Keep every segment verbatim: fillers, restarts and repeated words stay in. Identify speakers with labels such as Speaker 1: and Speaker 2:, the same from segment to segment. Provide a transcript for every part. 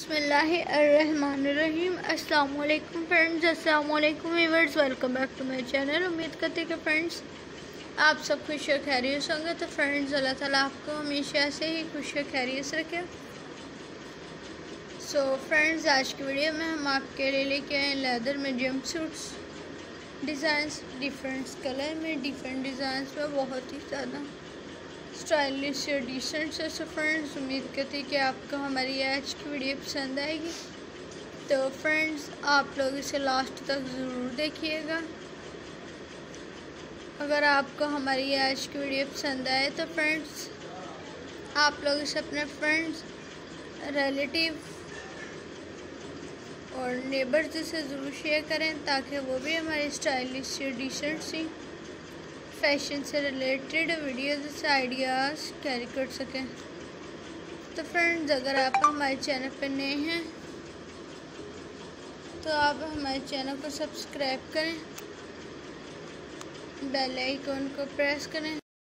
Speaker 1: बिस्मिल्लाहिर्रहमानिर्रहीम। अस्सलाम वालेकुम फ्रेंड्स, अस्सलाम वालेकुम viewers, welcome back to my channel. उम्मीद करते हैं कि फ्रेंड्स आप सब खुश और खैरियत होंगे। तो फ्रेंड्स अल्लाह ताला आपको हमेशा से ही खुश और खैरियत रखे। सो फ्रेंड्स आज की वीडियो में हम आपके लिए लेके आए लेदर में jumpsuits designs, different colour में, डिफरेंट डिज़ाइंस में, बहुत ही ज़्यादा स्टाइलिश और डिसेंट से। सो फ्रेंड्स उम्मीद करती है कि आपको हमारी आज की वीडियो पसंद आएगी। तो फ्रेंड्स आप लोग इसे लास्ट तक ज़रूर देखिएगा। अगर आपको हमारी आज की वीडियो पसंद आए तो फ्रेंड्स आप लोग इसे अपने फ्रेंड्स, रिलेटिव और नेबर्स से ज़रूर शेयर करें ताकि वो भी हमारी स्टाइलिश और डिसेंट सी फैशन से रिलेटेड वीडियोज़ से आइडियाज़ कैरी कर सकें। तो फ्रेंड्स अगर आप हमारे चैनल पर नए हैं तो आप हमारे चैनल को सब्सक्राइब करें, बेल आइकन को प्रेस करें।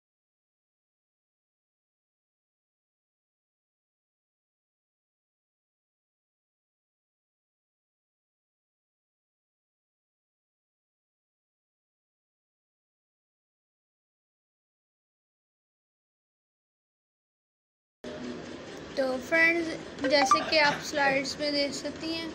Speaker 1: तो फ्रेंड्स जैसे कि आप स्लाइड्स में देख सकती हैं,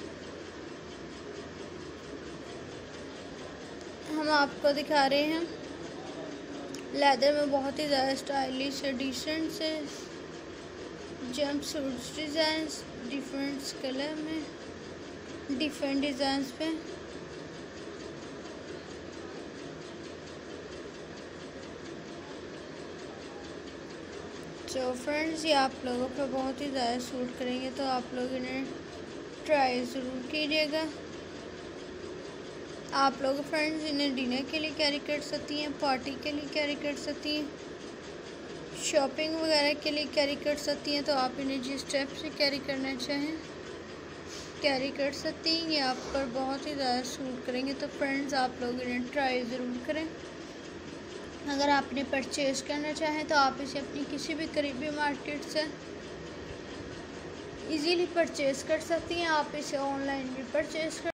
Speaker 1: हम आपको दिखा रहे हैं लेदर में बहुत ही ज़्यादा स्टाइलिश और डिसेंट से jumpsuits designs, different colour में, डिफरेंट डिज़ाइंस पे। तो फ्रेंड्स ये आप लोगों पे बहुत ही ज़्यादा सूट करेंगे, तो आप लोग इन्हें ट्राई ज़रूर कीजिएगा। आप लोग फ्रेंड्स इन्हें डिनर के लिए कैरी कर सकती हैं, पार्टी के लिए कैरी कर सकती हैं, शॉपिंग वगैरह के लिए कैरी कर सकती हैं। तो आप इन्हें जिस टाइप से कैरी करना चाहें कैरी कर सकती हैं। ये आप पर बहुत ही ज़्यादा सूट करेंगे, तो फ्रेंड्स आप लोग इन्हें ट्राई ज़रूर करें। अगर आपने परचेज़ करना चाहें तो आप इसे अपनी किसी भी करीबी मार्केट से इजीली परचेज़ कर सकती हैं। आप इसे ऑनलाइन भी परचेज़ कर